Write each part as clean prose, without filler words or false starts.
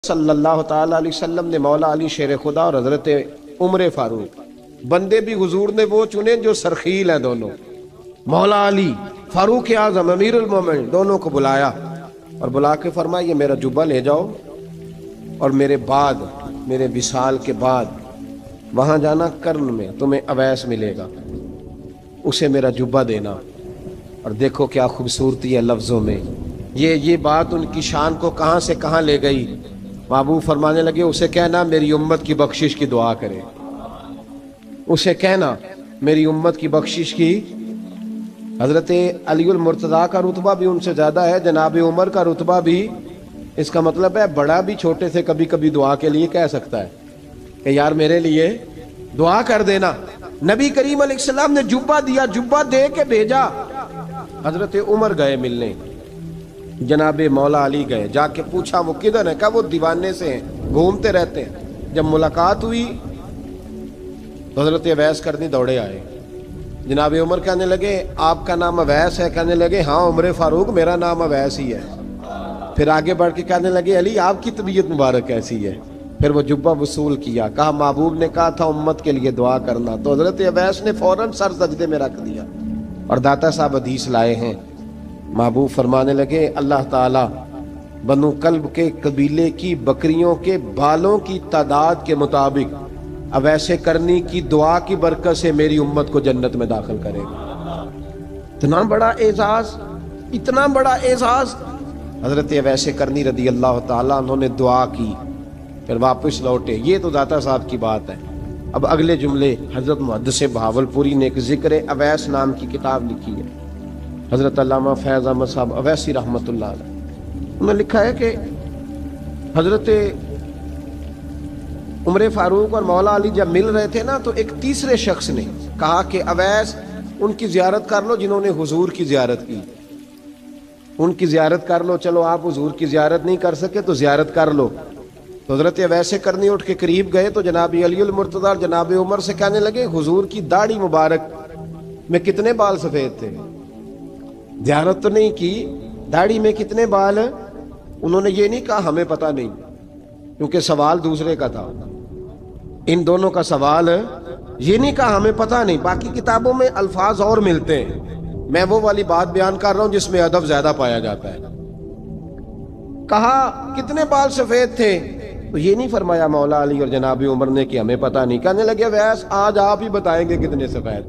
صلی اللہ تعالیٰ علیہ وسلم نے مولا علی شیر خدا اور حضرت عمر فاروق بندے بھی حضور نے وہ چنے جو سرخیل ہیں دونوں، مولا علی فاروق اعظم امیر المومنین دونوں کو بلایا اور بلا کے فرمایا یہ میرا جبہ لے جاؤ اور میرے بعد میرے وصال کے بعد وہاں جانا کرن میں تمہیں اویس ملے گا، اسے میرا جبہ دینا۔ اور دیکھو کیا خوبصورتی ہے لفظوں میں، یہ بات ان کی شان کو کہاں سے کہاں لے گئی۔ محبوب فرمانے لگے اسے کہنا میری امت کی بخشش کی دعا کرے، اسے کہنا میری امت کی بخشش کی۔ حضرت علی المرتضیٰ کا رتبہ بھی ان سے زیادہ ہے، جناب عمر کا رتبہ بھی، اس کا مطلب ہے بڑا بھی چھوٹے سے کبھی کبھی دعا کے لیے کہہ سکتا ہے کہ یار میرے لیے دعا کر دینا۔ نبی کریم علیہ السلام نے جبہ دیا، جبہ دے کے بھیجا۔ حضرت عمر گئے ملنے، جناب مولا علی گئے، جا کے پوچھا وہ کدھر ہے، کہا وہ دیوانے سے ہیں، گھومتے رہتے ہیں۔ جب ملاقات ہوئی تو حضرت اویس کرنی دوڑے آئے۔ جناب عمر کہنے لگے آپ کا نام اویس ہے؟ کہنے لگے ہاں عمر فاروق میرا نام اویس ہی ہے۔ پھر آگے بڑھ کے کہنے لگے علی آپ کی طبیعت مبارک کیسی ہے؟ پھر وہ جبہ وصول کیا، کہا محبوب نے کہا تھا امت کے لیے دعا کرنا، تو حضرت اویس نے فوراً سر سجدے میں رکھ دیا۔ اور داتا صاحب حدیث لائے ہیں، محبوب فرمانے لگے اللہ تعالیٰ بنو کلب کے قبیلے کی بکریوں کے بالوں کی تعداد کے مطابق اویس کرنی کی دعا کی برکت سے میری امت کو جنت میں داخل کرے گا۔ اتنا بڑا اعزاز، اتنا بڑا اعزاز۔ حضرت اویس کرنی رضی اللہ تعالیٰ انہوں نے دعا کی، پھر واپس لوٹے۔ یہ تو داتا صاحب کی بات ہے۔ اب اگلے جملے حضرت محدث بہاولپوری نے ایک ذکر اویس نام کی کتاب لکھی ہے، حضرت علامہ فیض احمد صاحب اویسی رحمۃ اللہ علیہ، انہوں نے لکھا ہے کہ حضرت عمر فاروق اور مولا علی جب مل رہے تھے نا تو ایک تیسرے شخص نے کہا کہ اویس ان کی زیارت کر لو جنہوں نے حضور کی زیارت کی، ان کی زیارت کر لو، چلو آپ حضور کی زیارت نہیں کر سکے تو زیارت کر لو۔ تو حضرت اویس کرنی اٹھ کے قریب گئے تو جناب علی المرتضیٰ اور جناب عمر سے کہنے لگے حضور کی داڑھی مبارک میں کتنے بال سفید تھے؟ زیارت تو نہیں کی، داڑھی میں کتنے بال؟ انہوں نے یہ نہیں کہا ہمیں پتہ نہیں، کیونکہ سوال دوسرے کا تھا۔ ان دونوں کا سوال یہ نہیں کہا ہمیں پتہ نہیں، باقی کتابوں میں الفاظ اور ملتے ہیں، میں وہ والی بات بیان کر رہا ہوں جس میں ادب زیادہ پایا جاتا ہے۔ کہا کتنے بال سفید تھے؟ تو یہ نہیں فرمایا مولا علی اور جناب عمر نے کہ ہمیں پتہ نہیں، کہنے لگے ویس آج آپ ہی بتائیں گے کتنے سفید،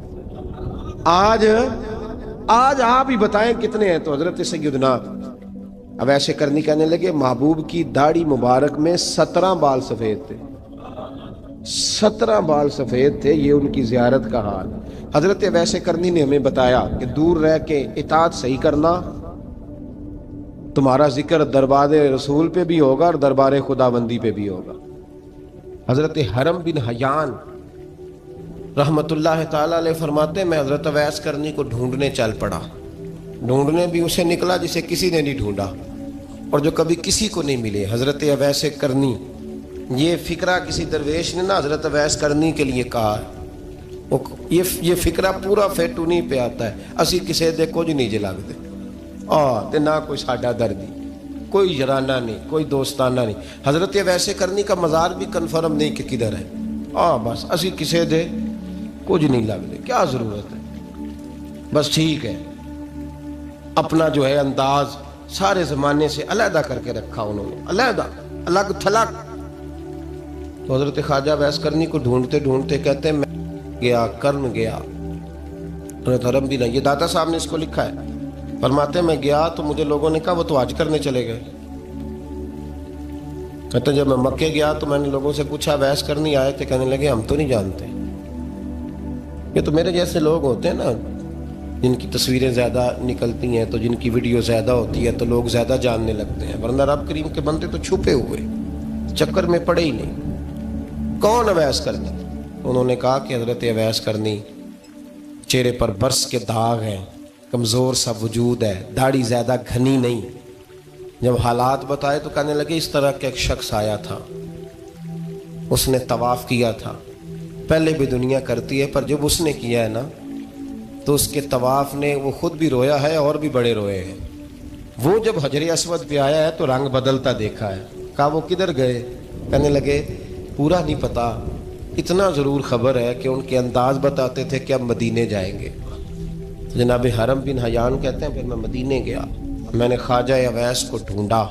آج آپ ہی بتائیں کتنے ہیں۔ تو حضرت سیدنا اویس کرنی کہنے لگے محبوب کی داڑھی مبارک میں 17 بال سفید تھے، 17 بال سفید تھے، یہ ان کی زیارت کا حال۔ حضرت اویس کرنی نے ہمیں بتایا کہ دور رہ کے اطاعت صحیح کرنا، تمہارا ذکر دربار رسول پہ بھی ہوگا اور دربار خداوندی پہ بھی ہوگا۔ حضرت حرم بن حیان رحمت اللہ تعالیٰ علیہ فرماتے ہیں میں حضرت اویس کرنی کو ڈھونڈنے چل پڑا، ڈھونڈنے بھی اسے نکلا جسے کسی نے نہیں ڈھونڈا اور جو کبھی کسی کو نہیں ملے۔ حضرت اویس کرنی، یہ فکرہ کسی درویش نے نا حضرت اویس کرنی کے لیے کہا، یہ فکرہ پورا فیٹونی پہ آتا ہے، اسی کسے دے کچھ نہیں جے لگتے تے نہ کوئی ساڈا دردی، کوئی جرانہ نہیں، کوئی دوستانہ نہیں۔ حضرت اویس کرنی کا مزار بھی کنفرم نہیں کہ کدھر ہے، بس اسی کسے دے کچھ نہیں لگتے، کیا ضرورت ہے، بس ٹھیک ہے۔ اپنا جو ہے انداز سارے زمانے سے علیحدہ کر کے رکھا انہوں نے، علیحدہ، الگ تھلگ۔ تو حضرت خواجہ اویس کرنی کو ڈھونڈتے ڈھونڈتے کہتے ہیں میں گیا، کرن گیا، حضرت حرم بھی نہیں، یہ داتا صاحب نے اس کو لکھا ہے، فرماتے ہیں میں گیا تو مجھے لوگوں نے کہا وہ تو حج کرنے چلے گئے۔ کہتے ہیں جب میں مکے گیا تو میں نے لوگوں سے پوچھا اویس کرنی آئے تھے؟ کہنے لگے ہم تو نہیں جانتے۔ یہ تو میرے جیسے لوگ ہوتے ہیں نا جن کی تصویریں زیادہ نکلتی ہیں تو جن کی ویڈیو زیادہ ہوتی ہے تو لوگ زیادہ جاننے لگتے ہیں، ورنہ رب کریم کے بندے تو چھپے ہوئے چکر میں پڑے ہی نہیں۔ کون اویس کرنی؟ انہوں نے کہا کہ حضرت اویس کرنی، چہرے پر برس کے داغ ہیں، کمزور سا وجود ہے، داڑھی زیادہ گھنی نہیں۔ جب حالات بتائے تو کہنے لگے اس طرح کا ایک شخص آیا تھا، اس نے طواف کیا تھا، پہلے بھی دنیا کرتی ہے پر جب اس نے کیا ہے نا تو اس کے طواف نے وہ خود بھی رویا ہے اور بھی بڑے روئے ہیں۔ وہ جب حجر اسود پہ آیا ہے تو رنگ بدلتا دیکھا ہے، کہا وہ کدھر گئے؟ کہنے لگے پورا نہیں پتا، اتنا ضرور خبر ہے کہ ان کے انداز بتاتے تھے کہ اب مدینے جائیں گے۔ جناب حرم بن حیان کہتے ہیں پھر میں مدینے گیا، میں نے خواجہ اویس کو ڈھونڈا،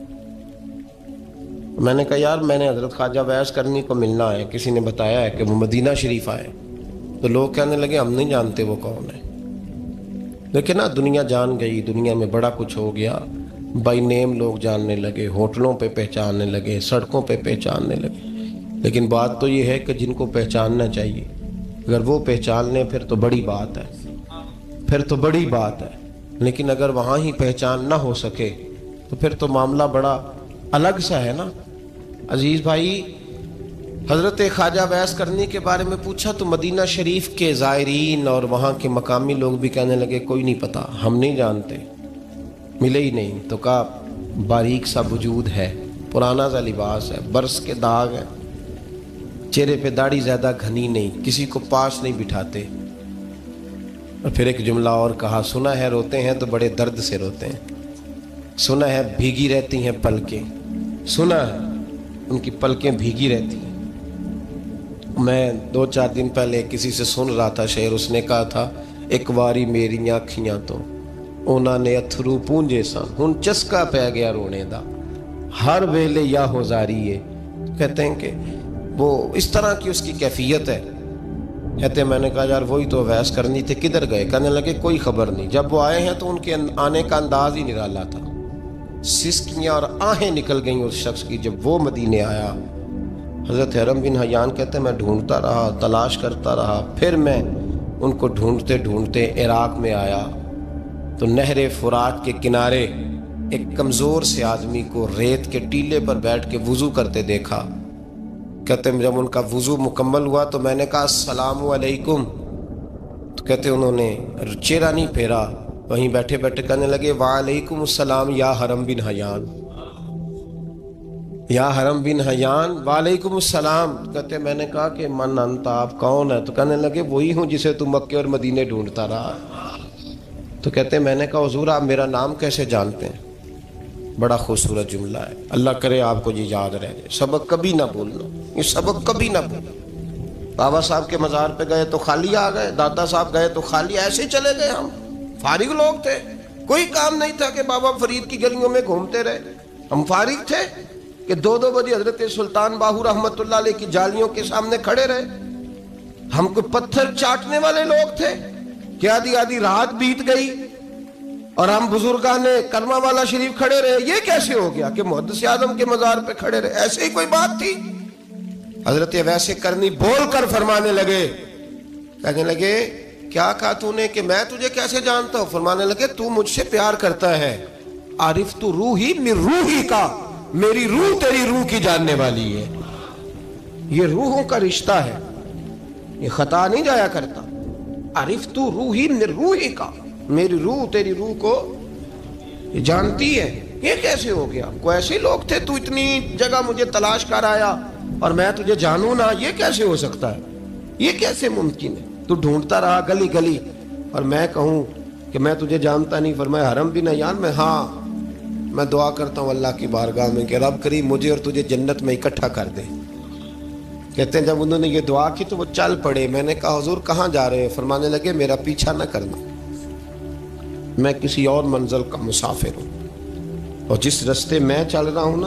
میں نے کہا یار میں نے حضرت خواجہ اویس کرنی کو ملنا ہے، کسی نے بتایا ہے کہ وہ مدینہ شریف آئے، تو لوگ کہنے لگے ہم نہیں جانتے وہ کون ہے۔ لیکن نا دنیا جان گئی، دنیا میں بڑا کچھ ہو گیا، بائی نیم لوگ جاننے لگے، ہوٹلوں پہ پہچاننے لگے، سڑکوں پہ پہچاننے لگے، لیکن بات تو یہ ہے کہ جن کو پہچاننا چاہیے اگر وہ پہچان لیں پھر تو بڑی بات ہے، پھر تو بڑی بات ہے، لیکن اگر وہاں ہی پہچان نہ ہو سکے تو پھر تو معاملہ بڑا الگ سا ہے نا۔ عزیز بھائی، حضرت خواجہ اویس کرنی کے بارے میں پوچھا تو مدینہ شریف کے زائرین اور وہاں کے مقامی لوگ بھی کہنے لگے کوئی نہیں پتا، ہم نہیں جانتے، ملے ہی نہیں۔ تو کہا باریک سا وجود ہے، پرانا سا لباس ہے، برس کے داغ ہیں، چہرے پہ داڑھی زیادہ گھنی نہیں، کسی کو پاس نہیں بٹھاتے۔ اور پھر ایک جملہ اور کہا، سنا ہے روتے ہیں تو بڑے درد سے روتے ہیں، سنا ہے بھیگی رہتی ہیں پلکیں، سنا ہے ان کی پلکیں بھیگی رہتی ہیں۔ میں 2-4 دن پہلے کسی سے سن رہا تھا شعر، اس نے کہا تھا ایک واری میریاں اکھیاں تو انہوں نے اتھرو پونجے سن، ہن چسکا پہ گیا رونے دا، ہر ویلے یا ہوزاری ہے۔ کہتے ہیں کہ وہ اس طرح کی اس کی کیفیت ہے۔ کہتے ہیں میں نے کہا یار وہی تو اویس کرنی تھے، کدھر گئے؟ کہنے لگے کوئی خبر نہیں، جب وہ آئے ہیں تو ان کے آنے کا انداز ہی نرالا تھا، سسکیاں اور آہیں نکل گئیں اس شخص کی جب وہ مدینے آیا۔ حضرت حرم بن حیان کہتے ہیں میں ڈھونڈتا رہا، تلاش کرتا رہا، پھر میں ان کو ڈھونڈتے ڈھونڈتے عراق میں آیا تو نہر فرات کے کنارے ایک کمزور سے آدمی کو ریت کے ٹیلے پر بیٹھ کے وضو کرتے دیکھا۔ کہتے ہیں جب ان کا وضو مکمل ہوا تو میں نے کہا السلام علیکم، تو کہتے ہیں انہوں نے چہرہ نہیں پھیرا، وہیں بیٹھے بیٹھے کہنے لگے وعلیکم السلام یا حرم بن حیان، یا حرم بن حیان وعلیکم السلام۔ کہتے ہیں میں نے کہا کہ من انت، آپ کون ہے؟ تو کہنے لگے وہی ہوں جسے تو مکے اور مدینے ڈھونڈتا رہا۔ تو کہتے ہیں میں نے کہا حضور آپ میرا نام کیسے جانتے ہیں؟ بڑا خوبصورت جملہ ہے، اللہ کرے آپ کو یہ یاد رہ جائے، سبق کبھی نہ بھولنا، یہ سبق کبھی نہ بھولنا۔ بابا صاحب کے مزار پہ گئے تو خالی آ گئے، دادا صاحب گئے تو خالی، ایسے ہی چلے گئے، ہم فارغ لوگ تھے، کوئی کام نہیں تھا کہ بابا فرید کی گلیوں میں گھومتے رہے، ہم فارغ تھے کہ 2 بجے حضرت سلطان باہو رحمت اللہ علیہ کی جالیوں کے سامنے کھڑے رہے۔ ہم کوئی پتھر چاٹنے والے لوگ تھے کہ آدھی رات بیت گئی اور ہم بزرگان کلمہ والا شریف کھڑے رہے؟ یہ کیسے ہو گیا کہ محدث اعظم کے مزار پہ کھڑے رہے؟ ایسے ہی کوئی بات تھی؟ حضرت اویس کرنی بول کر فرمانے لگے، کہنے لگے کیا کہا تو نے کہ میں تجھے کیسے جانتا ہوں؟ فرمانے لگے تو مجھ سے پیار کرتا ہے، عارف تو روحی من روحی کا، میری روح تیری روح کی جاننے والی ہے۔ یہ روحوں کا رشتہ ہے، یہ خطا نہیں جایا کرتا۔ عارف تو روحی من روحی کا، میری روح تیری روح کو جانتی ہے۔ یہ کیسے ہو گیا؟ کوئی ایسے لوگ تھے تو اتنی جگہ مجھے تلاش کر آیا اور میں تجھے جانوں نہ؟ یہ کیسے ہو سکتا ہے؟ یہ کیسے ممکن ہے؟ تو ڈھونڈتا رہا گلی گلی اور میں کہوں کہ میں تجھے جانتا نہیں؟ فرمایا حرم بن حیان میں، ہاں میں دعا کرتا ہوں اللہ کی بارگاہ میں کہ رب کریم مجھے اور تجھے جنت میں اکٹھا کر دے۔ کہتے ہیں جب انہوں نے یہ دعا کی تو وہ چل پڑے۔ میں نے کہا حضور کہاں جا رہے ہیں؟ فرمانے لگے میرا پیچھا نہ کرنا، میں کسی اور منزل کا مسافر ہوں، اور جس رستے میں چل رہا ہوں نا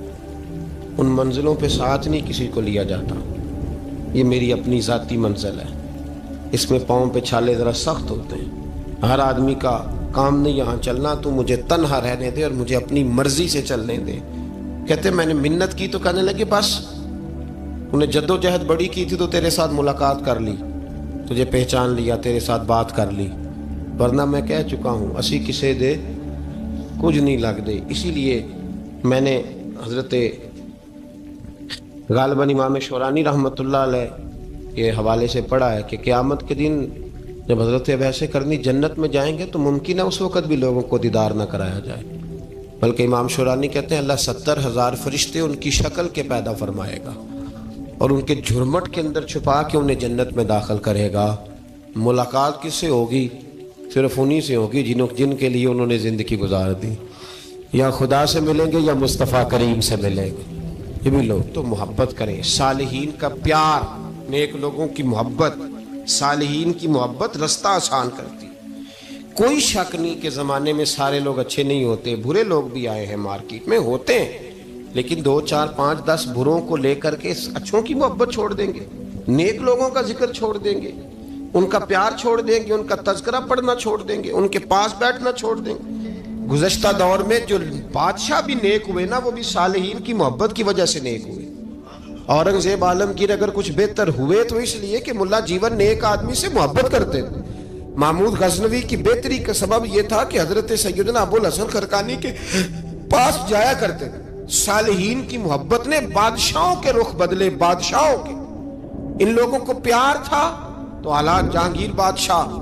ان منزلوں پہ ساتھ نہیں کسی کو لیا جاتا، یہ میری اپنی ذاتی منزل ہے، اس میں پاؤں پہ چھالے ذرا سخت ہوتے ہیں، ہر آدمی کا کام نہیں یہاں چلنا، تو مجھے تنہا رہنے دے اور مجھے اپنی مرضی سے چلنے دے۔ کہتے میں نے منت کی تو کہنے لگے بس انہیں جد و جہد بڑی کی تھی تو تیرے ساتھ ملاقات کر لی، تجھے پہچان لیا، تیرے ساتھ بات کر لی، ورنہ میں کہہ چکا ہوں اسی کسے دے کچھ نہیں لگ دے۔ اسی لیے میں نے حضرت غالباً امام شورانی رحمۃ اللہ علیہ کے حوالے سے پڑھا ہے کہ قیامت کے دن جب حضرت اویس کرنی جنت میں جائیں گے تو ممکن ہے اس وقت بھی لوگوں کو دیدار نہ کرایا جائے، بلکہ امام شورانی کہتے ہیں اللہ 70,000 فرشتے ان کی شکل کے پیدا فرمائے گا اور ان کے جھرمٹ کے اندر چھپا کے انہیں جنت میں داخل کرے گا۔ ملاقات کس سے ہوگی؟ صرف انہی سے ہوگی جن کے لیے انہوں نے زندگی گزار دی۔ یا خدا سے ملیں گے یا مصطفیٰ کریم سے ملیں گے. یہ بھی لوگ تو محبت کریں. صالحین کا پیار، نیک لوگوں کی محبت، صالحین کی محبت رستہ آسان کرتی. کوئی شک نہیں کہ زمانے میں سارے لوگ اچھے نہیں ہوتے، برے لوگ بھی آئے ہیں مارکیٹ میں، ہوتے ہیں، لیکن 2 4 5 10 بروں کو لے کر کے اچھوں کی محبت چھوڑ دیں گے، نیک لوگوں کا ذکر چھوڑ دیں گے، ان کا پیار چھوڑ دیں گے، ان کا تذکرہ پڑھنا چھوڑ دیں گے، ان کے پاس بیٹھنا چھوڑ دیں گے. گزشتہ دور میں جو بادشاہ بھی نیک ہوئے نا، وہ بھی صالحین کی محبت کی وجہ سے نیک ہوئے. اورنگزیب عالمگیر اگر کچھ بہتر ہوئے تو اس لیے کہ ملا جیون نیک آدمی سے محبت کرتے تھے. محمود غزنوی کی بہتری کا سبب یہ تھا کہ حضرت سیدنا ابوالحسن خرقانی کے پاس جایا کرتے تھے. صالحین کی محبت نے بادشاہوں کے رخ بدلے، بادشاہوں کے. ان لوگوں کو پیار تھا تو حالات جہانگیر بادشاہ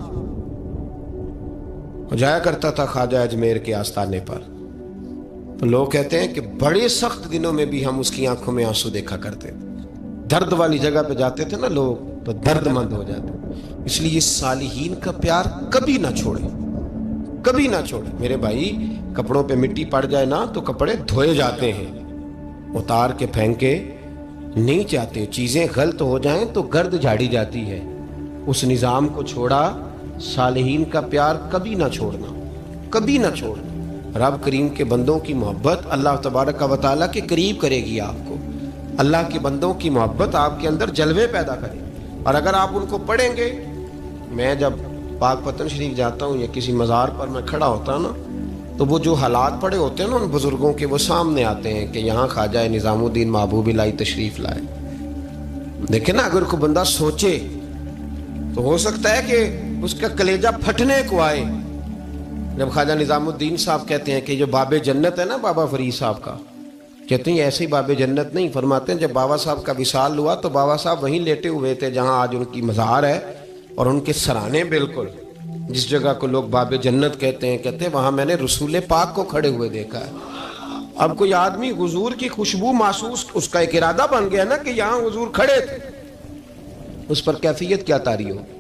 جایا کرتا تھا خواجہ اجمیر کے آستانے پر، تو لوگ کہتے ہیں کہ بڑے سخت دنوں میں بھی ہم اس کی آنکھوں میں آنسو دیکھا کرتے تھے. درد والی جگہ پہ جاتے تھے نا لوگ تو درد مند ہو جاتے. اس لیے صالحین کا پیار کبھی نہ چھوڑے، کبھی نہ چھوڑے. میرے بھائی، کپڑوں پہ مٹی پڑ جائے نا تو کپڑے دھوئے جاتے ہیں، اتار کے پھینکے نہیں چاہتے. چیزیں غلط ہو جائیں تو گرد جھاڑی جاتی ہے. اس نظام کو چھوڑا. صالحین کا پیار کبھی نہ چھوڑنا، کبھی نہ چھوڑنا. رب کریم کے بندوں کی محبت اللہ تبارک و تعالیٰ کے قریب کرے گی آپ کو. اللہ کے بندوں کی محبت آپ کے اندر جلوے پیدا کرے. اور اگر آپ ان کو پڑھیں گے، میں جب پاک پتن شریف جاتا ہوں یا کسی مزار پر میں کھڑا ہوتا ہوں نا، تو وہ جو حالات پڑے ہوتے ہیں نا ان بزرگوں کے، وہ سامنے آتے ہیں کہ یہاں خواجہ نظام الدین محبوب الہی تشریف لائے. دیکھیں نا، اگر کوئی بندہ سوچے تو ہو سکتا ہے کہ اس کا کلیجہ پھٹنے کو آئے جب خواجہ نظام الدین صاحب کہتے ہیں کہ جو باب جنت ہے نا بابا فرید صاحب کا، کہتے ہیں ایسے ہی باب جنت نہیں. فرماتے ہیں جب بابا صاحب کا وصال ہوا تو بابا صاحب وہیں لیٹے ہوئے تھے جہاں آج ان کی مزار ہے، اور ان کے سرانے بالکل جس جگہ کو لوگ باب جنت کہتے ہیں وہاں میں نے رسول پاک کو کھڑے ہوئے دیکھا ہے. اب کوئی آدمی حضور کی خوشبو محسوس، اس کا ایک ارادہ بن گیا نا کہ یہاں حضور کھڑے تھے، اس پر کیفیت کیا طاری ہو،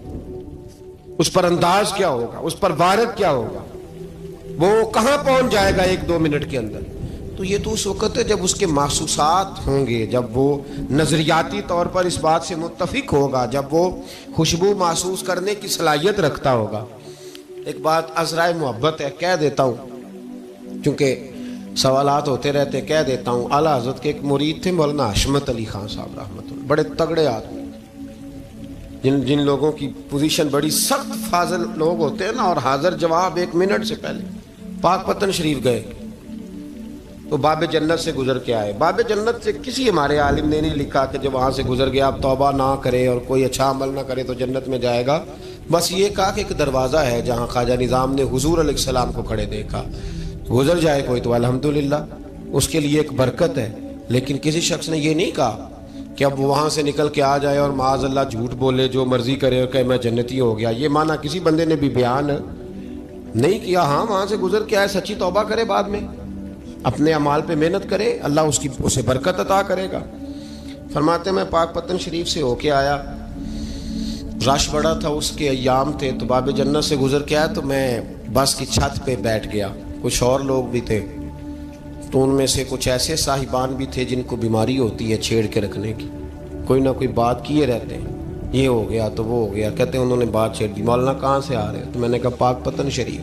اس پر انداز کیا ہوگا، اس پر وارد کیا ہوگا، وہ کہاں پہنچ جائے گا 1-2 منٹ کے اندر. تو یہ تو اس وقت ہے جب اس کے محسوسات ہوں گے، جب وہ نظریاتی طور پر اس بات سے متفق ہوگا، جب وہ خوشبو محسوس کرنے کی صلاحیت رکھتا ہوگا. ایک بات عذرائے محبت ہے، کہہ دیتا ہوں چونکہ سوالات ہوتے رہتے، کہہ دیتا ہوں. اعلیٰ حضرت کے ایک مرید تھے مولانا حشمت علی خان صاحب رحمۃ اللہ، بڑے تگڑے آدمی، جن لوگوں کی پوزیشن بڑی سخت فاضل لوگ ہوتے ہیں نا، اور حاضر جواب 1 منٹ سے پہلے. پاک پتن شریف گئے تو باب جنت سے گزر کے آئے. باب جنت سے کسی ہمارے عالم نے نہیں لکھا کہ جب وہاں سے گزر گیا آپ توبہ نہ کرے اور کوئی اچھا عمل نہ کرے تو جنت میں جائے گا. بس یہ کہا کہ ایک دروازہ ہے جہاں خواجہ نظام نے حضور علیہ السلام کو کھڑے دیکھا، گزر جائے کوئی تو الحمدللہ اس کے لیے ایک برکت ہے. لیکن کسی شخص نے یہ نہیں کہا کہ اب وہاں سے نکل کے آ جائے اور معاذ اللہ جھوٹ بولے، جو مرضی کرے اور کہ میں جنتی ہو گیا. یہ معنی کسی بندے نے بھی بیان نہیں کیا. ہاں، وہاں سے گزر کے آئے، سچی توبہ کرے، بعد میں اپنے اعمال پہ محنت کرے، اللہ اسے برکت عطا کرے گا. فرماتے میں پاک پتن شریف سے ہو کے آیا، رش بڑا تھا، اس کے ایام تھے، تو باب جنت سے گزر کے آیا تو میں بس کی چھت پہ بیٹھ گیا. کچھ اور لوگ بھی تھے، تو ان میں سے کچھ ایسے صاحبان بھی تھے جن کو بیماری ہوتی ہے چھیڑ کے رکھنے کی، کوئی نہ کوئی بات کیے رہتے ہیں، یہ ہو گیا تو وہ ہو گیا. کہتے ہیں انہوں نے بات چھیڑ دی، مولانا کہاں سے آ رہے ہیں؟ تو میں نے کہا پاک پتن شریف.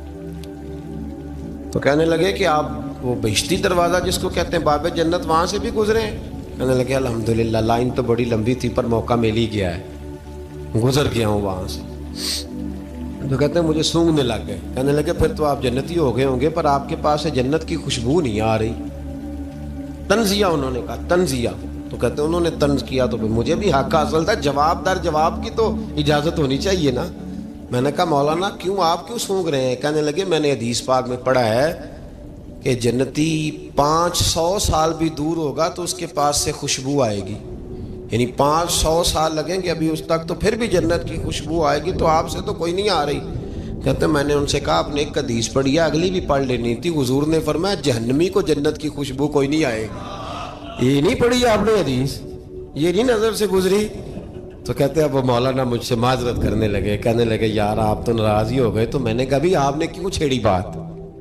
تو کہنے لگے کہ آپ وہ بہشتی دروازہ جس کو کہتے ہیں باب جنت، وہاں سے بھی گزرے ہیں؟ کہنے لگے الحمدللہ، لائن تو بڑی لمبی تھی پر موقع مل ہی گیا ہے، گزر گیا ہوں وہاں سے. تو کہتے ہیں مجھے سونگنے لگ گئے. کہنے لگے پھر تو آپ جنتی ہو گئے ہوں گے، پر آپ کے پاس سے جنت کی خوشبو نہیں آ رہی. تنزیہ انہوں نے کہا، تنزیہ. تو کہتے ہیں انہوں نے طنز کیا تو مجھے بھی حق حاصل تھا، جواب در جواب کی تو اجازت ہونی چاہیے نا. میں نے کہا مولانا کیوں، آپ کیوں سونگ رہے ہیں؟ کہنے لگے میں نے حدیث پاک میں پڑھا ہے کہ جنتی 500 سال بھی دور ہوگا تو اس کے پاس سے خوشبو آئے گی، یعنی 500 سال لگیں گے ابھی اس تک، تو پھر بھی جنت کی خوشبو آئے گی، تو آپ سے تو کوئی نہیں آ رہی. کہتے ہیں میں نے ان سے کہا آپ نے ایک حدیث پڑھی ہے، اگلی بھی پڑھ لینی تھی. حضور نے فرمایا جہنمی کو جنت کی خوشبو کوئی نہیں آئے گی. یہ نہیں پڑھی آپ نے حدیث، یہ نہیں نظر سے گزری؟ تو کہتے ہیں اب وہ مولانا مجھ سے معذرت کرنے لگے، کہنے لگے یار آپ تو ناراض ہی ہو گئے. تو میں نے کہا بھی آپ نے کیوں چھیڑی بات؟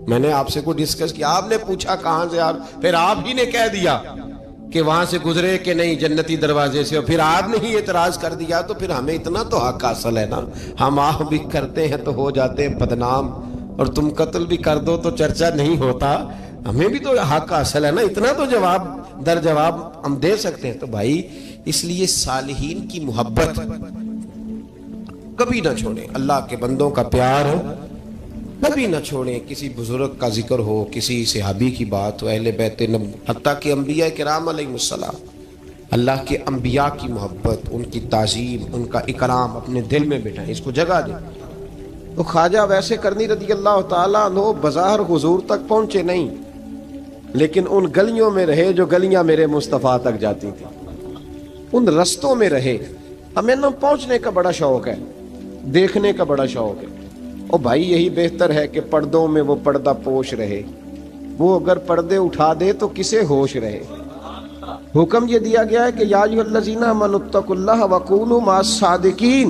میں نے آپ سے کوئی ڈسکس کیا، آپ نے پوچھا کہاں سے، پھر آپ ہی نے کہہ دیا کہ وہاں سے گزرے کہ نہیں جنتی دروازے سے، اور پھر آپ نے ہی اعتراض کر دیا، تو پھر ہمیں اتنا تو حق حاصل ہے نا، ہم آپ بھی کرتے ہیں تو ہو جاتے ہیں بدنام، اور تم قتل بھی کر دو تو چرچا نہیں ہوتا، ہمیں بھی تو حق حاصل ہے نا، اتنا تو جواب در جواب ہم دے سکتے ہیں۔ تو بھائی اس لیے صالحین کی محبت کبھی نہ چھوڑیں، اللہ کے بندوں کا پیار ہو کبھی نہ چھوڑیں، کسی بزرگ کا ذکر ہو، کسی صحابی کی بات ہو، اہل بیت نبی، حتیٰ کہ انبیاء کرام علیہ السلام، اللہ کے انبیاء کی محبت، ان کی تعظیم، ان کا اکرام اپنے دل میں بٹھائیں، اس کو جگہ دیں۔ تو خواجہ ویسے کرنی رضی اللہ تعالیٰ عنہ بظاہر حضور تک پہنچے نہیں، لیکن ان گلیوں میں رہے جو گلیاں میرے مصطفیٰ تک جاتی تھی، ان رستوں میں رہے۔ ہمیں نہ پہنچنے کا بڑا شوق ہے، دیکھنے کا بڑا شوق ہے، اور بھائی یہی بہتر ہے کہ پردوں میں وہ پردہ پوش رہے، وہ اگر پردے اٹھا دے تو کسے ہوش رہے۔ حکم یہ دیا گیا ہے کہ یا ایھا الذین آمنوا اتقوا اللہ وکونوا مع الصادقین،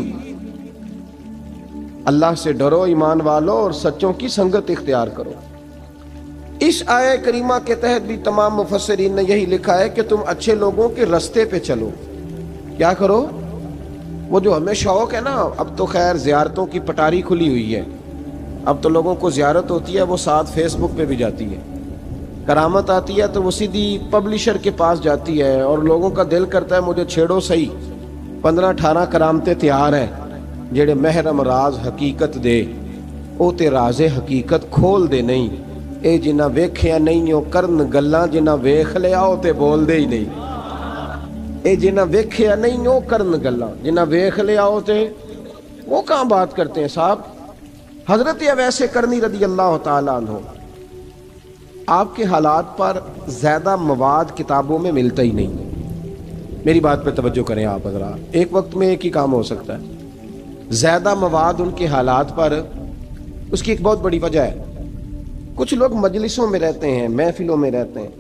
اللہ سے ڈرو ایمان والو اور سچوں کی سنگت اختیار کرو۔ اس آیہ کریمہ کے تحت بھی تمام مفسرین نے یہی لکھا ہے کہ تم اچھے لوگوں کے رستے پہ چلو۔ کیا کرو؟ وہ جو ہمیں شوق ہے نا، اب تو خیر زیارتوں کی پٹاری کھلی ہوئی ہے، اب تو لوگوں کو زیارت ہوتی ہے وہ ساتھ فیس بک پہ بھی جاتی ہے، کرامت آتی ہے تو وہ سیدھی پبلشر کے پاس جاتی ہے، اور لوگوں کا دل کرتا ہے مجھے چھیڑو صحیح، 15-18 کرامتیں تیار ہیں، جڑے محرم راز حقیقت دے او تے راز حقیقت کھول دے نہیں، اے جنہ ویکھیا نہیں او کرن گلاں، جنہ ویکھ لیا او تے بول دے ہی نہیں، اے جنہ ویکھیا نہیں او کرن گلاں، جنہ ویکھ لیا او تے وہ کہاں بات کرتے ہیں صاحب۔ حضرت اویس کرنی رضی اللہ تعالیٰ عنہ، آپ کے حالات پر زیادہ مواد کتابوں میں ملتا ہی نہیں، میری بات پہ توجہ کریں آپ حضرات، ایک وقت میں ایک ہی کام ہو سکتا ہے، زیادہ مواد ان کے حالات پر، اس کی ایک بہت بڑی وجہ ہے، کچھ لوگ مجلسوں میں رہتے ہیں، محفلوں میں رہتے ہیں،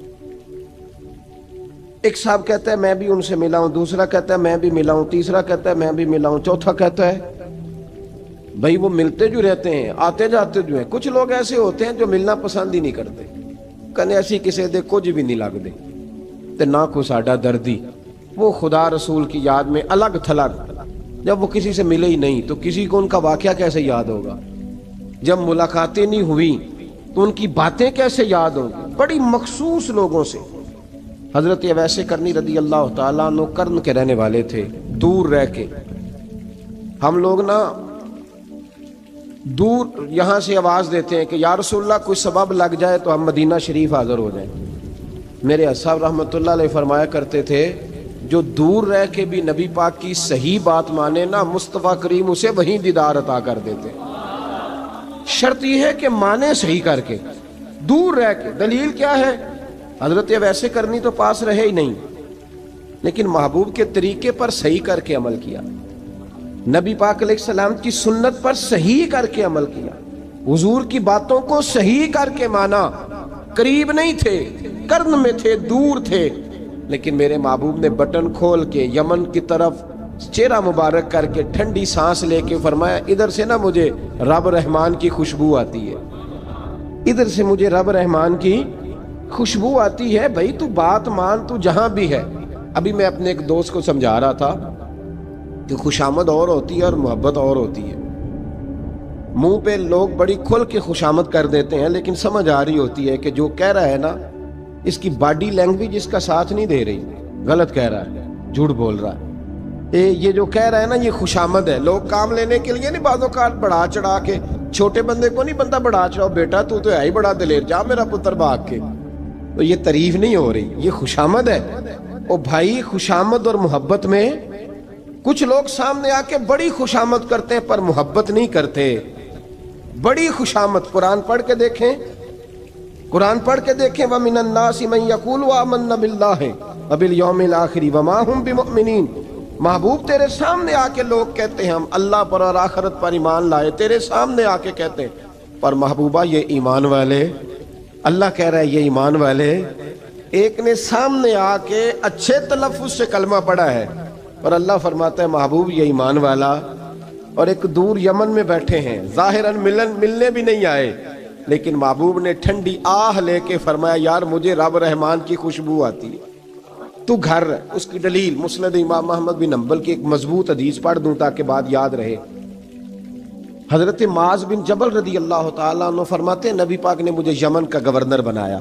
ایک صاحب کہتا ہے میں بھی ان سے ملا ہوں، دوسرا کہتا ہے میں بھی ملا ہوں، تیسرا کہتا ہے میں بھی ملا ہوں، چوتھا کہتا ہے بھائی وہ ملتے جو رہتے ہیں، آتے جاتے جو ہیں۔ کچھ لوگ ایسے ہوتے ہیں جو ملنا پسند ہی نہیں کرتے، کنے ایسی کسی دے کچھ بھی نہیں لگ دے تے نہ کو ساڈا دردی، وہ خدا رسول کی یاد میں الگ تھلگ، جب وہ کسی سے ملے ہی نہیں تو کسی کو ان کا واقعہ کیسے یاد ہوگا، جب ملاقاتیں نہیں ہوئی تو ان کی باتیں کیسے یاد ہوں گی، بڑی مخصوص لوگوں سے۔ حضرت اویس کرنی رضی اللہ تعالیٰ عنہ کرن کے رہنے والے تھے، دور رہ کے، ہم لوگ نا دور یہاں سے آواز دیتے ہیں کہ یا رسول اللہ کوئی سبب لگ جائے تو ہم مدینہ شریف حاضر ہو جائیں۔ میرے اصحاب رحمۃ اللہ علیہ فرمایا کرتے تھے جو دور رہ کے بھی نبی پاک کی صحیح بات مانے نا، مصطفیٰ کریم اسے وہیں دیدار عطا کر دیتے، شرط یہ ہے کہ مانے صحیح کر کے، دور رہ کے۔ دلیل کیا ہے؟ حضرت اویس کرنی تو پاس رہے ہی نہیں، لیکن محبوب کے طریقے پر صحیح کر کے عمل کیا، نبی پاک علیہ السلام کی سنت پر صحیح کر کے عمل کیا، حضور کی باتوں کو صحیح کر کے مانا۔ قریب نہیں تھے، قرن میں تھے، دور تھے، لیکن میرے محبوب نے بٹن کھول کے یمن کی طرف چہرہ مبارک کر کے ٹھنڈی سانس لے کے فرمایا ادھر سے نا مجھے رب رحمان کی خوشبو آتی ہے، ادھر سے مجھے رب رحمان کی خوشبو آتی ہے، بھائی تو بات مان، تو جہاں بھی ہے۔ ابھی میں اپنے ایک دوست کو سمجھا رہا تھا کہ خوشامد اور ہوتی ہے اور محبت اور ہوتی ہے، منہ پہ لوگ بڑی کھل کے خوشامد کر دیتے ہیں، لیکن سمجھ آ رہی ہوتی ہے کہ جو کہہ رہا ہے نا اس کی باڈی لینگویج اس کا ساتھ نہیں دے رہی، غلط کہہ رہا ہے، جھوٹ بول رہا ہے، یہ جو کہہ رہا ہے نا یہ خوشامد ہے۔ لوگ کام لینے کے لیے نہیں بعض اوقات بڑھا چڑھا کے، چھوٹے بندے کو نہیں بندہ بڑھا چڑھاؤ، بیٹا تو ہے ہی بڑا دلیر، جا میرا پتر بھاگ کے، تو یہ تعریف نہیں ہو رہی، یہ خوشامد ہے۔ او بھائی خوشامد اور محبت میں کچھ لوگ سامنے آ کے بڑی خوشامد کرتے ہیں پر محبت نہیں کرتے، بڑی خوشامد۔ قرآن پڑھ کے دیکھیں، قرآن پڑھ کے دیکھیں وَمِنَ النَّاسِ مَن يَقُولُ آمَنَّا بِاللَّهِ وَبِالْيَوْمِ الْآخِرِ وَمَا هُمْ بِمُؤْمِنِينَ۔ محبوب تیرے سامنے آ کے لوگ کہتے ہیں ہم اللہ پر اور آخرت پر ایمان لائے، تیرے سامنے آ کے کہتے ہیں، پر محبوبہ یہ ایمان والے، اللہ کہہ رہا ہے یہ ایمان والے، ایک نے سامنے آ کے اچھے تلفظ سے کلمہ پڑھا ہے اور اللہ فرماتا ہے محبوب یہ ایمان والا، اور ایک دور یمن میں بیٹھے ہیں، ظاہراً ملنے بھی نہیں آئے، لیکن محبوب نے ٹھنڈی آہ لے کے فرمایا یار مجھے رب رحمان کی خوشبو آتی ہے، تو گھر رہ۔ اس کی دلیل مسند امام محمد بن حنبل کی ایک مضبوط حدیث پڑھ دوں تاکہ بات یاد رہے۔ حضرت معاذ بن جبل رضی اللہ تعالیٰ عنہ فرماتے ہیں نبی پاک نے مجھے یمن کا گورنر بنایا۔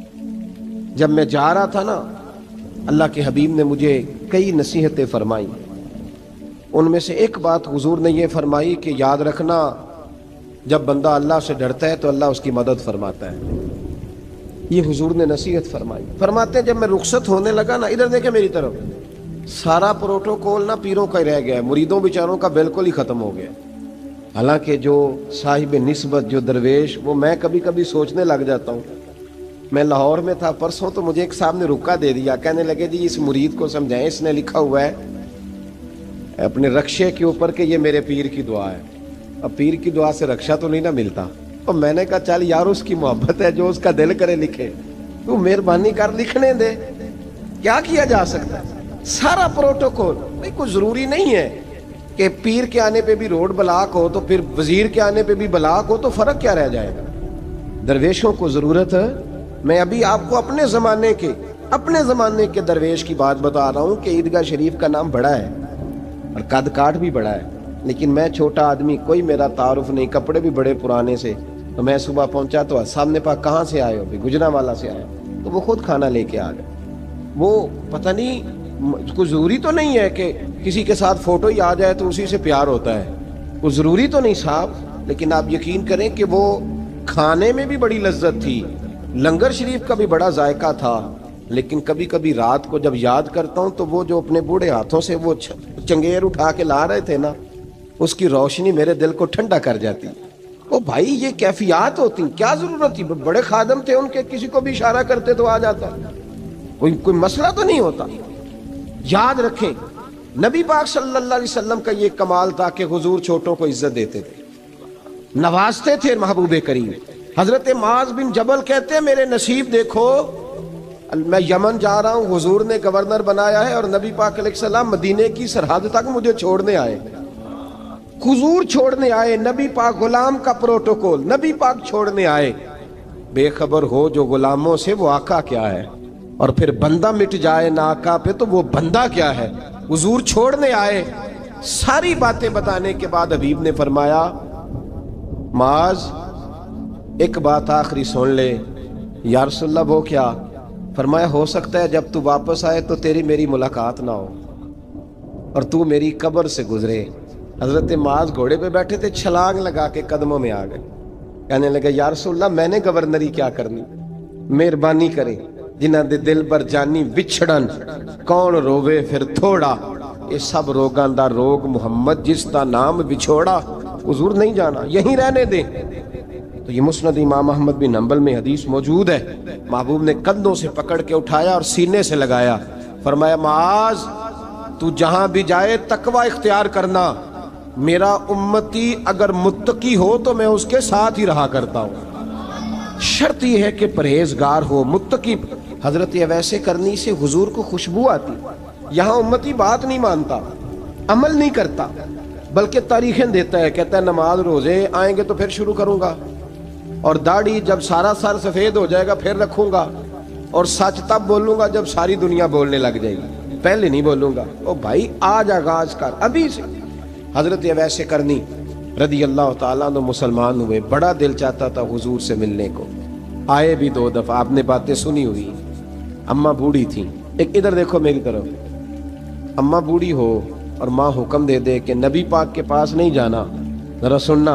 جب میں جا رہا تھا نا، اللہ کے حبیب نے مجھے کئی نصیحتیں فرمائی، ان میں سے ایک بات حضور نے یہ فرمائی کہ یاد رکھنا جب بندہ اللہ سے ڈرتا ہے تو اللہ اس کی مدد فرماتا ہے۔ یہ حضور نے نصیحت فرمائی۔ فرماتے ہیں جب میں رخصت ہونے لگا نا، ادھر دیکھیں میری طرف، سارا پروٹوکول نا پیروں کا ہی رہ گیا ہے، مریدوں بیچاروں کا بالکل ہی ختم ہو گیا۔ حالانکہ جو صاحب نسبت، جو درویش، وہ میں کبھی کبھی سوچنے لگ جاتا ہوں۔ میں لاہور میں تھا پرسوں، تو مجھے ایک صاحب نے رکا دے دیا، کہنے لگے جی اس مرید کو سمجھائیں، اس نے لکھا ہوا ہے اپنے رکشے کے اوپر کہ یہ میرے پیر کی دعا ہے۔ اب پیر کی دعا سے رکشہ تو نہیں نہ ملتا۔ اور میں نے کہا چل یار اس کی محبت ہے، جو اس کا دل کرے لکھے، تو مہربانی کر لکھنے دے، کیا کیا جا سکتا ہے؟ سارا پروٹوکول بھائی کوئی ضروری نہیں ہے کہ پیر کے آنے پہ بھی روڈ بلاک ہو تو پھر وزیر کے آنے پہ بھی بلاک ہو، تو فرق کیا رہ جائے گا؟ درویشوں کو ضرورت ہے۔ میں ابھی آپ کو اپنے زمانے کے درویش کی بات بتا رہا ہوں کہ عیدگاہ شریف کا نام بڑا ہے اور قد کاٹ بھی بڑا ہے، لیکن میں چھوٹا آدمی، کوئی میرا تعارف نہیں، کپڑے بھی بڑے پرانے سے۔ تو میں صبح پہنچا تو سامنے پاک کہاں سے آئے ہو؟ بھی گجرا والا سے آئے، تو وہ خود کھانا لے کے آ گئے۔ وہ پتہ نہیں، کوئی ضروری تو نہیں ہے کہ کسی کے ساتھ فوٹو ہی آ جائے تو اسی سے پیار ہوتا ہے، کوئی ضروری تو نہیں صاحب، لیکن آپ یقین کریں کہ وہ کھانے میں بھی بڑی لذت تھی، لنگر شریف کا بھی بڑا ذائقہ تھا۔ لیکن کبھی کبھی رات کو جب یاد کرتا ہوں تو وہ جو اپنے بوڑھے ہاتھوں سے وہ چنگیر اٹھا کے لا رہے تھے نا، اس کی روشنی میرے دل کو ٹھنڈا کر جاتی۔ او بھائی یہ کیفیات ہوتی، کیا ضرورت تھی؟ بڑے خادم تھے ان کے، کسی کو بھی اشارہ کرتے تو آ جاتا، کوئی مسئلہ تو نہیں ہوتا۔ یاد رکھیں نبی پاک صلی اللہ علیہ وسلم کا یہ کمال تھا کہ حضور چھوٹوں کو عزت دیتے تھے، نوازتے تھے محبوب کریم۔ حضرت معاذ بن جبل کہتے ہیں میرے نصیب دیکھو، میں یمن جا رہا ہوں، حضور نے گورنر بنایا ہے، اور نبی پاک علیہ السلام مدینے کی سرحد تک مجھے چھوڑنے آئے، حضور چھوڑنے آئے، نبی پاک غلام کا پروٹوکول، نبی پاک چھوڑنے آئے۔ بے خبر ہو جو غلاموں سے وہ آقا کیا ہے، اور پھر بندہ مٹ جائے نہ آقا پہ تو وہ بندہ کیا ہے۔ حضور چھوڑنے آئے، ساری باتیں بتانے کے بعد حبیب نے فرمایا معاذ ایک بات آخری سن لے۔ یا رسول اللہ وہ کیا؟ فرمایا ہو سکتا ہے جب تو واپس آئے تو تیری میری ملاقات نہ ہو اور تو میری قبر سے گزرے۔ حضرت معاذ گھوڑے پہ بیٹھے تھے، چھلانگ لگا کے قدموں میں آ گئے، کہنے لگے یا رسول اللہ میں نے گورنری کیا کرنی، مہربانی کرے، جنہاں دے دل بر جانی وچھڑن، کون روے پھر تھوڑا، یہ سب روگاں دا روگ محمد جس دا نام بچھوڑا۔ حضور نہیں جانا، یہیں رہنے دیں۔ تو یہ مسند امام احمد بن حنبل میں حدیث موجود ہے۔ محبوب نے کندھوں سے پکڑ کے اٹھایا اور سینے سے لگایا، فرمایا معاذ تو جہاں بھی جائے تقوی اختیار کرنا، میرا امتی اگر متقی ہو تو میں اس کے ساتھ ہی رہا کرتا ہوں، شرط یہ ہے کہ پرہیزگار ہو، متقی۔ حضرت اویس کرنی سے حضور کو خوشبو آتی۔ یہاں امتی بات نہیں مانتا، عمل نہیں کرتا، بلکہ تاریخیں دیتا ہے، کہتا ہے نماز روزے آئیں گے تو پھر شروع کروں گا، اور داڑھی جب سارا سر سفید ہو جائے گا پھر رکھوں گا، اور سچ تب بولوں گا جب ساری دنیا بولنے لگ جائے گی، پہلے نہیں بولوں گا۔ او بھائی آج آغاز کر ابھی سے۔ حضرت اویس کرنی رضی اللہ تعالیٰ عنہ مسلمان ہوئے، بڑا دل چاہتا تھا حضور سے ملنے کو، آئے بھی 2 دفعہ، آپ نے باتیں سنی ہوئی۔ اماں بوڑھی تھیں، ایک ادھر دیکھو میری طرف، اماں بوڑھی ہو اور ماں حکم دے دے کہ نبی پاک کے پاس نہیں جانا، ذرا سننا۔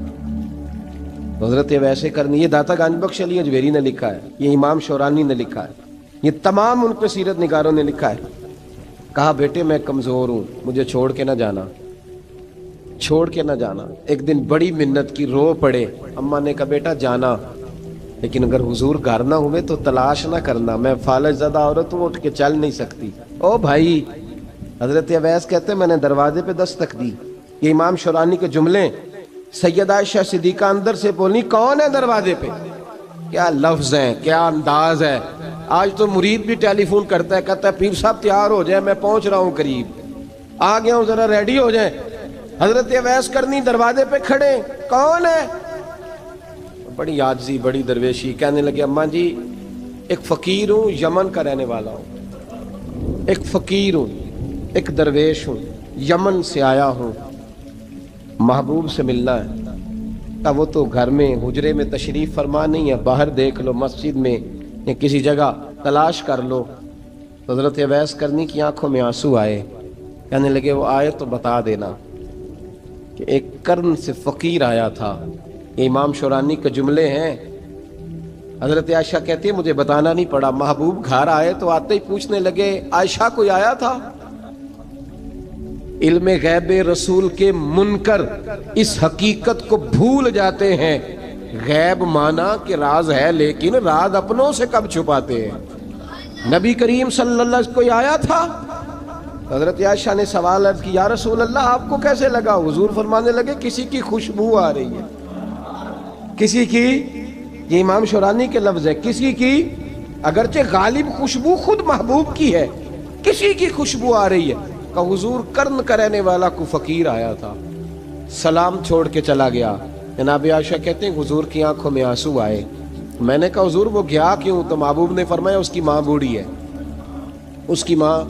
حضرت اویس کرنی، یہ داتا گنج بخش علی اجویری نے لکھا ہے، یہ امام شورانی نے لکھا ہے، یہ تمام ان پہ سیرت نگاروں نے لکھا ہے۔ کہا بیٹے میں کمزور ہوں، مجھے چھوڑ کے نہ جانا، چھوڑ کے نہ جانا۔ ایک دن بڑی منت کی، رو پڑے۔ اماں نے کہا بیٹا جانا، لیکن اگر حضور گھر نہ ہوئے تو تلاش نہ کرنا، میں فالج زدہ عورت ہوں، اٹھ کے چل نہیں سکتی۔ او بھائی، حضرت اویس کہتے میں نے دروازے پہ دستک دی، یہ امام شورانی کے جملے، سیدہ عائشہ صدیقہ اندر سے بولنی کون ہے دروازے پہ؟ کیا لفظ ہیں، کیا انداز ہے۔ آج تو مرید بھی ٹیلی فون کرتا ہے، کہتا ہے پیر صاحب تیار ہو جائے، میں پہنچ رہا ہوں، قریب آ گیا ہوں، ذرا ریڈی ہو جائیں۔ حضرت اویس کرنی دروازے پہ کھڑے، کون ہے؟ بڑی عاجزی بڑی درویشی. کہنے لگے اماں جی ایک فقیر ہوں, یمن کا رہنے والا ہوں, ایک فقیر ہوں, ایک درویش ہوں, یمن سے آیا ہوں, محبوب سے ملنا ہے. کہ وہ تو گھر میں حجرے میں تشریف فرما نہیں ہے, باہر دیکھ لو مسجد میں یا کسی جگہ تلاش کر لو. حضرت اویس کرنی کی آنکھوں میں آنسو آئے. کہنے لگے وہ آئے تو بتا دینا کہ ایک قرن سے فقیر آیا تھا. یہ امام شورانی کے جملے ہیں. حضرت عائشہ کہتی ہے مجھے بتانا نہیں پڑا, محبوب گھر آئے تو آتے ہی پوچھنے لگے عائشہ کوئی آیا تھا؟ علم غیب رسول کے منکر اس حقیقت کو بھول جاتے ہیں. غیب مانا کہ راز ہے, لیکن راز اپنوں سے کب چھپاتے ہیں. نبی کریم صلی اللہ علیہ وسلم کوئی آیا تھا؟ حضرت عائشہ نے سوال عرض کی یا رسول اللہ آپ کو کیسے لگا؟ حضور فرمانے لگے کسی کی خوشبو آ رہی ہے. کسی کی, یہ امام شورانی کے لفظ ہے, کسی کی, اگرچہ غالب خوشبو خود محبوب کی ہے, کسی کی خوشبو آ رہی ہے. کہ حضور قرن کا رہنے والا کو فقیر آیا تھا, سلام چھوڑ کے چلا گیا. جناب عائشہ کہتے ہیں حضور کی آنکھوں میں آنسو آئے. میں نے کہا حضور وہ گیا کیوں؟ تو محبوب نے فرمایا اس کی ماں بوڑھی ہے. اس کی ماں,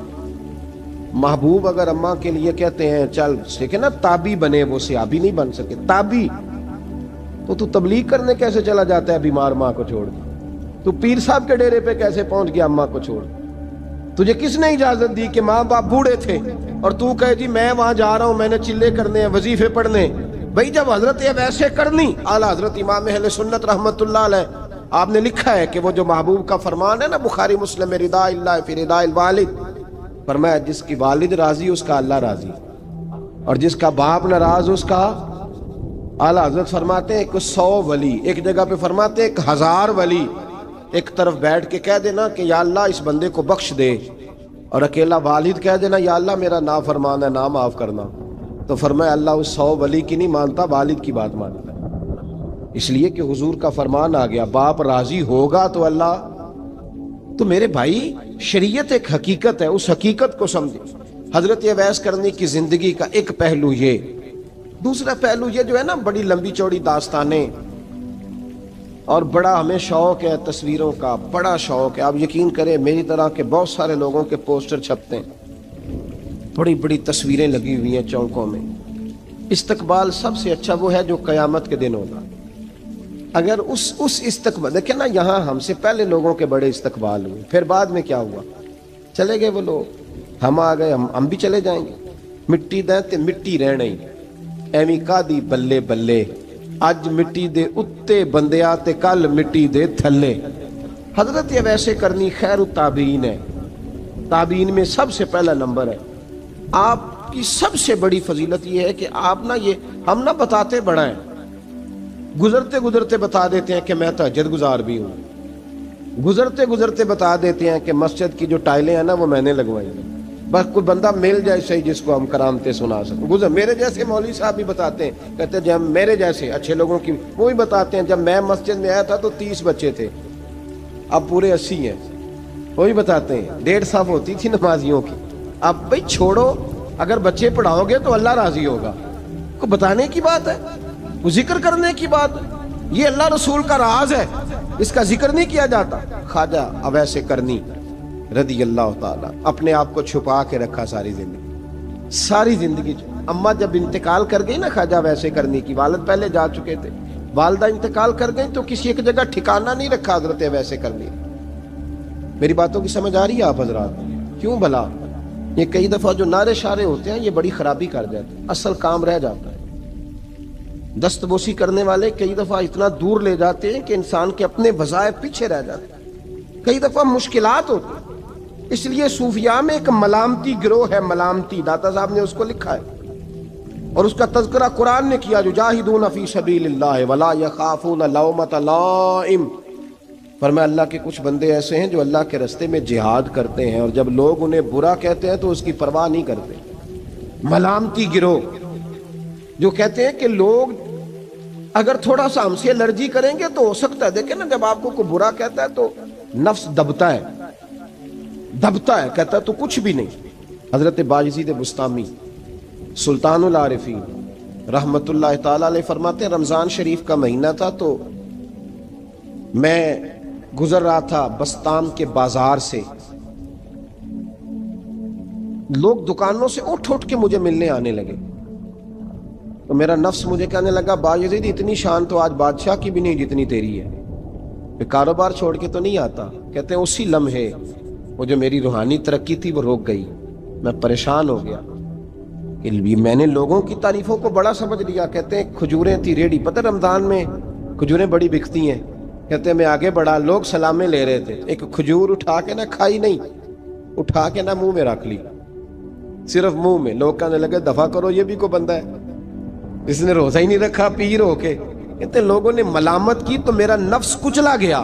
محبوب اگر اماں کے لیے کہتے ہیں چل ٹھیک ہے نا تابی بنے, وہ صحابی نہیں بن سکے, تابی, تو تبلیغ کرنے کیسے چلا جاتا ہے بیمار ماں کو چھوڑ کے؟ تو پیر صاحب کے ڈیرے پہ کیسے پہنچ گیا اماں کو چھوڑ؟ تجھے کس نے اجازت دی کہ ماں باپ بوڑھے تھے اور تو کہے جی میں وہاں جا رہا ہوں, میں نے چلے کرنے ہیں, وظیفے پڑھنے؟ بھئی جب حضرت ویسے کرنی, اعلیٰ حضرت امام اہل سنت رحمت اللہ علیہ آپ نے لکھا ہے کہ وہ جو محبوب کا فرمان ہے نا بخاری مسلم میں, رضا اللہ فی رضا الوالد, فرمایا جس کی والد راضی اس کا اللہ راضی, اور جس کا باپ ناراض اس کا. اعلیٰ حضرت فرماتے ہیں 100 ولی, ایک جگہ پہ فرماتے ہیں 1000 ولی ایک طرف بیٹھ کے کہہ دینا کہ یا اللہ اس بندے کو بخش دے, اور اکیلا والد کہہ دینا یا اللہ میرا نافرمان ہے, نا معاف کرنا. تو فرمایا اللہ اس 100 ولی کی نہیں مانتا, والد کی بات مانتا. اس لیے کہ حضور کا فرمان آ گیا باپ راضی ہوگا تو اللہ. تو میرے بھائی شریعت ایک حقیقت ہے, اس حقیقت کو سمجھے. حضرت اویس کرنی کی زندگی کا ایک پہلو یہ. دوسرا پہلو یہ جو ہے نا بڑی لمبی چوڑی داستانیں, اور بڑا ہمیں شوق ہے تصویروں کا, بڑا شوق ہے. آپ یقین کریں میری طرح کے بہت سارے لوگوں کے پوسٹر چھپتے ہیں, بڑی بڑی تصویریں لگی ہوئی ہیں چوکوں میں. استقبال سب سے اچھا وہ ہے جو قیامت کے دن ہوگا. اگر اس استقبال دیکھیں نا, یہاں ہم سے پہلے لوگوں کے بڑے استقبال ہوئے, پھر بعد میں کیا ہوا, چلے گئے وہ لوگ, ہم آ گئے, ہم بھی چلے جائیں گے. مٹی دیں تے مٹی رہنا ہی, ایویں کا دی بلے بلے, اج مٹی دے اتے بندیا تے کل مٹی دے تھلے. حضرت اویس کرنی خیر التابعین ہے, تابعین میں سب سے پہلا نمبر ہے. آپ کی سب سے بڑی فضیلت یہ ہے کہ آپ نا, یہ ہم نہ بتاتے بڑا ہیں, گزرتے گزرتے بتا دیتے ہیں کہ میں تہجد گزار بھی ہوں, گزرتے گزرتے بتا دیتے ہیں کہ مسجد کی جو ٹائلیں ہیں نا وہ میں نے لگوائی ہیں. بس کوئی بندہ مل جائے صحیح جس کو ہم کرامتیں سنا سکیں. میرے جیسے مولوی صاحب بھی بتاتے ہیں, کہتے ہیں جب میرے جیسے اچھے لوگوں کی وہ بھی بتاتے ہیں جب میں مسجد میں آیا تھا تو 30 بچے تھے, اب پورے 80 ہیں. وہ بھی بتاتے ہیں 1.5 صف ہوتی تھی نمازیوں کی, اب بھائی چھوڑو, اگر بچے پڑھاؤ گے تو اللہ راضی ہوگا. کو بتانے کی بات ہے, وہ ذکر کرنے کی بات ہے. یہ اللہ رسول کا راز ہے, اس کا ذکر نہیں کیا جاتا. خواجہ اویس کرنی رضی اللہ تعالیٰ اپنے آپ کو چھپا کے رکھا ساری زندگی. اماں جب انتقال کر گئی نا خواجہ اویس کرنی کی, والد پہلے جا چکے تھے, والدہ انتقال کر گئی تو کسی ایک جگہ ٹھکانہ نہیں رکھا حضرت اویس کرنی. میری باتوں کی سمجھ آ رہی ہے آپ حضرات؟ کیوں بھلا یہ کئی دفعہ جو نعرے شارے ہوتے ہیں یہ بڑی خرابی کر جاتے ہیں, اصل کام رہ جاتا ہے. دست بوسی کرنے والے کئی دفعہ اتنا دور لے جاتے ہیں کہ انسان کے اپنے وظائف پیچھے رہ جاتے ہیں, کئی دفعہ مشکلات ہوتی ہیں. اس لیے صوفیاء میں ایک ملامتی گروہ ہے, ملامتی, داتا صاحب نے اس کو لکھا ہے, اور اس کا تذکرہ قرآن نے کیا, یجاہدون فی سبیل اللہ ولا یخافون لومۃ لائم. فرمایا اللہ کے کچھ بندے ایسے ہیں جو اللہ کے راستے میں جہاد کرتے ہیں, اور جب لوگ انہیں برا کہتے ہیں تو اس کی پرواہ نہیں کرتے. ملامتی گروہ جو کہتے ہیں کہ لوگ اگر تھوڑا سا ہم سے الرجی کریں گے تو ہو سکتا ہے, دیکھیں نا جب آپ کو کوئی برا کہتا ہے تو نفس دبتا ہے, کہتا ہے تو کچھ بھی نہیں. حضرت باجزید بستامی سلطان العارفین رحمت اللہ تعالی علیہ فرماتے ہیں رمضان شریف کا مہینہ تھا تو میں گزر رہا تھا بستان کے بازار سے، لوگ دکانوں سے اٹھ اٹھ کے مجھے ملنے آنے لگے، تو میرا نفس مجھے کہنے لگا باجید اتنی شان تو آج بادشاہ کی بھی نہیں جتنی تیری ہے، میں کاروبار چھوڑ کے تو نہیں آتا۔ کہتے ہیں اسی لمحے وہ جو میری روحانی ترقی تھی وہ رک گئی، میں پریشان ہو گیا کہ میں نے لوگوں کی تعریفوں کو بڑا سمجھ لیا۔ کہتے ہیں کھجوریں تھی ریڈی، پتہ رمضان میں کھجوریں بڑی بکتی ہیں، کہتے ہیں میں آگے بڑھا، لوگ سلامیں لے رہے تھے، ایک کھجور اٹھا کے نہ کھائی نہیں، اٹھا کے نہ منہ میں رکھ لی، صرف منہ میں۔ لوگ کہنے لگے دفع کرو، یہ بھی کوئی بندہ ہے اس نے روزہ ہی نہیں رکھا پیر ہو کے۔ کہتے ہیں لوگوں نے ملامت کی تو میرا نفس کچلا گیا۔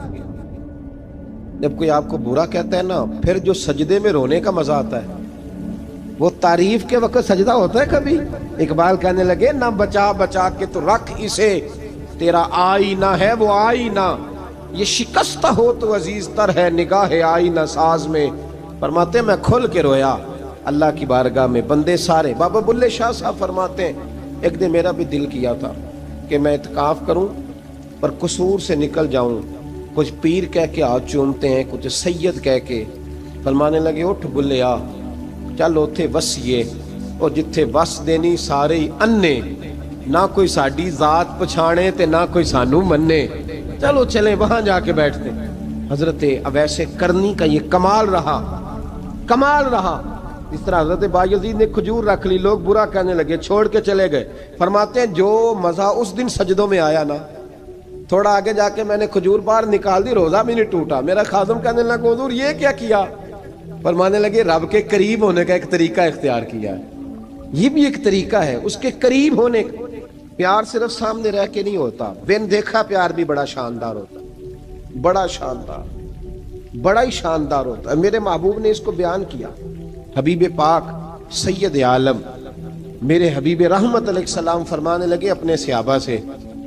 جب کوئی آپ کو برا کہتا ہے نا، پھر جو سجدے میں رونے کا مزہ آتا ہے، وہ تعریف کے وقت سجدہ ہوتا ہے کبھی؟ اقبال کہنے لگے نہ بچا بچا کے تو رکھ اسے، تیرا آئینہ ہے وہ آئینہ، یہ شکستہ ہو تو عزیز تر ہے نگاہ آئینہ ساز میں۔ فرماتے ہیں میں کھل کے رویا اللہ کی بارگاہ میں، بندے سارے۔ بابا بلے شاہ صاحب فرماتے ہیں ایک دن میرا بھی دل کیا تھا کہ میں اعتکاف کروں پر قصور سے نکل جاؤں، کچھ پیر کہہ کے ہاتھ چومتے ہیں، کچھ سید کہہ کے۔ فرمانے لگے اٹھ بلیا چل اوتھے وسیے، اور جتھے وس دینی سارے ہی انے، نہ کوئی ساڈی ذات پچھانے تے نہ کوئی سانو مننے، چلو چلیں وہاں جا کے بیٹھتے۔ حضرت اویس کرنی کا یہ کمال رہا، کمال رہا۔ اس طرح حضرت بایزید نے کھجور رکھ لی، لوگ برا کہنے لگے، چھوڑ کے چلے گئے۔ فرماتے ہیں جو مزہ اس دن سجدوں میں آیا نا، تھوڑا آگے جا کے میں نے کھجور باہر نکال دی، روزہ بھی نہیں ٹوٹا۔ میرا خادم کہنے لگا حضور یہ کیا کیا؟ فرمانے لگے رب کے قریب ہونے کا ایک طریقہ اختیار کیا ہے، یہ بھی ایک طریقہ ہے اس کے قریب ہونے کا۔ پیار صرف سامنے رہ کے نہیں ہوتا، بن دیکھا پیار بھی بڑا شاندار ہوتا ہے، بڑا شاندار، بڑا ہی شاندار ہوتا ہے۔ میرے محبوب نے اس کو بیان کیا، حبیب پاک سید عالم میرے حبیب رحمت علیہ السلام فرمانے لگے اپنے صحابہ سے،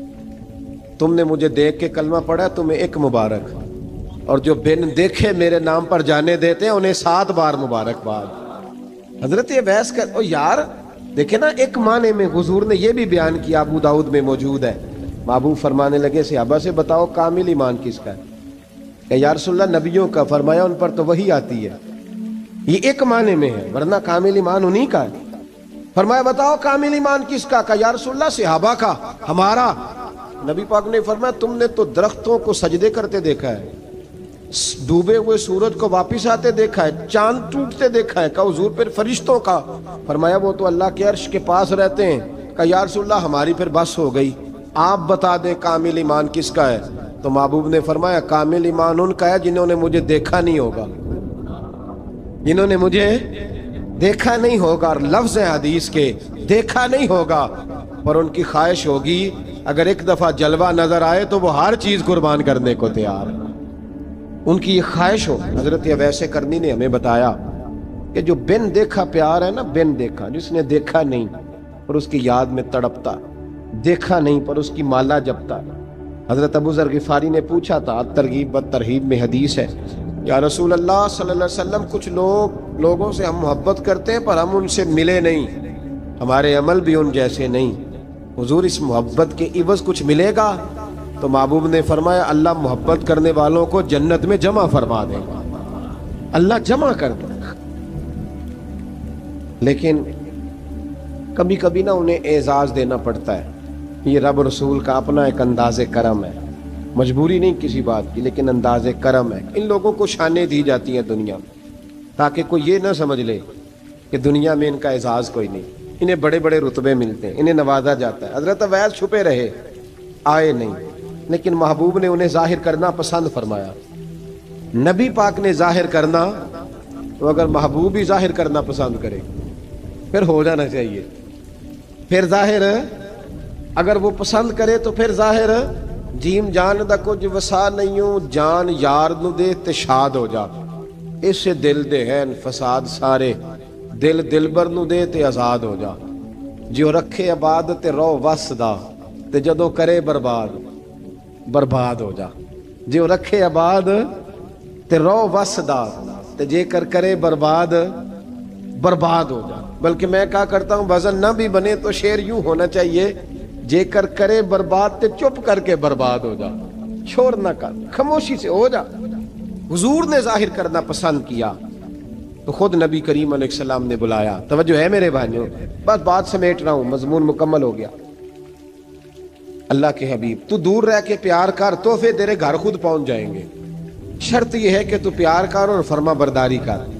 تم نے مجھے دیکھ کے کلمہ پڑھا، تمہیں ایک مبارک، اور جو بن دیکھے میرے نام پر جانے دیتے ہیں انہیں 7 بار مبارکباد۔ حضرت اویس کا او یار دیکھیں نا، ایک معنی میں حضور نے یہ بھی بیان کیا، ابو داؤد میں موجود ہے۔ محبوب فرمانے لگے صحابہ سے بتاؤ کامل ایمان کس کا ہے؟ کہ یا رسول اللہ نبیوں کا۔ فرمایا ان پر تو وہی آتی ہے، یہ ایک معنی میں ہے، ورنہ کامل ایمان انہی کا ہے۔ فرمایا بتاؤ کامل ایمان کس کا؟ کہ یا رسول اللہ صحابہ کا، ہمارا۔ نبی پاک نے فرمایا تم نے تو درختوں کو سجدے کرتے دیکھا ہے، ڈوبے ہوئے سورج کو واپس آتے دیکھا ہے، چاند ٹوٹتے دیکھا ہے۔ کہا حضور پھر فرشتوں کا؟ فرمایا وہ تو اللہ کے عرش کے پاس رہتے ہیں۔ کہا یا رسول اللہ ہماری پھر بس ہو گئی، آپ بتا دیں کامل ایمان کس کا ہے؟ تو محبوب نے فرمایا کامل ایمان ان کا ہے جنہوں نے مجھے دیکھا نہیں ہوگا، جنہوں نے مجھے دیکھا نہیں ہوگا، اور لفظ حدیث کے دیکھا نہیں ہوگا، اور ان کی خواہش ہوگی اگر ایک دفعہ جلوہ نظر آئے تو وہ ہر چیز قربان کرنے کو تیار ہے، ان کی یہ خواہش ہو۔ حضرت اویس کرنی نے ہمیں بتایا کہ جو بن دیکھا پیار ہے نا، بن دیکھا، جس نے دیکھا نہیں پر اس کی یاد میں تڑپتا، دیکھا نہیں پر اس کی مالا جپتا۔ حضرت ابو ذر غفاری نے پوچھا تھا، ترغیب و ترہیب میں حدیث ہے، یا رسول اللہ صلی اللہ علیہ وسلم کچھ لوگوں سے ہم محبت کرتے ہیں پر ہم ان سے ملے نہیں، ہمارے عمل بھی ان جیسے نہیں، حضور اس محبت کے عوض کچھ ملے گا؟ تو محبوب نے فرمایا اللہ محبت کرنے والوں کو جنت میں جمع فرما دے گا، اللہ جمع کر دے گا۔ لیکن کبھی کبھی نا انہیں اعزاز دینا پڑتا ہے، یہ رب رسول کا اپنا ایک انداز کرم ہے، مجبوری نہیں کسی بات کی، لیکن انداز کرم ہے۔ ان لوگوں کو شانیں دی جاتی ہیں دنیا میں تاکہ کوئی یہ نہ سمجھ لے کہ دنیا میں ان کا اعزاز کوئی نہیں، انہیں بڑے بڑے رتبے ملتے ہیں، انہیں نوازا جاتا ہے۔ حضرت اویس چھپے رہے، آئے نہیں، لیکن محبوب نے انہیں ظاہر کرنا پسند فرمایا۔ نبی پاک نے ظاہر کرنا تو اگر محبوب ہی ظاہر کرنا پسند کرے پھر ہو جانا چاہیے، پھر ظاہر اگر وہ پسند کرے تو پھر ظاہر جیم جان دا کچھ وسا نہیں ہوں، جان یار نو دے تے شاد ہو جا، اس سے دل دے ہیں فساد سارے، دل دلبر نو دے تے آزاد ہو جا، جو رکھے آباد تے رو وس دا تے جدوں کرے برباد برباد ہو جا، جو رکھے آباد تے رو وس دا تے جے کر کرے برباد برباد ہو جا۔ بلکہ میں کہا کرتا ہوں وزن نہ بھی بنے تو شعر یوں ہونا چاہیے، جے کر کرے برباد تے چپ کر کے برباد ہو جا، شور نہ کر، خاموشی سے ہو جا۔ حضور نے ظاہر کرنا پسند کیا تو خود نبی کریم علیہ السلام نے بلایا۔ توجہ ہے میرے بھائیوں، بس بات سمیٹ رہا ہوں، مضمون مکمل ہو گیا۔ اللہ کے حبیب تو دور رہ کے پیار کر، تحفے تیرے گھر خود پہنچ جائیں گے، شرط یہ ہے کہ تو پیار کر اور فرما برداری کر۔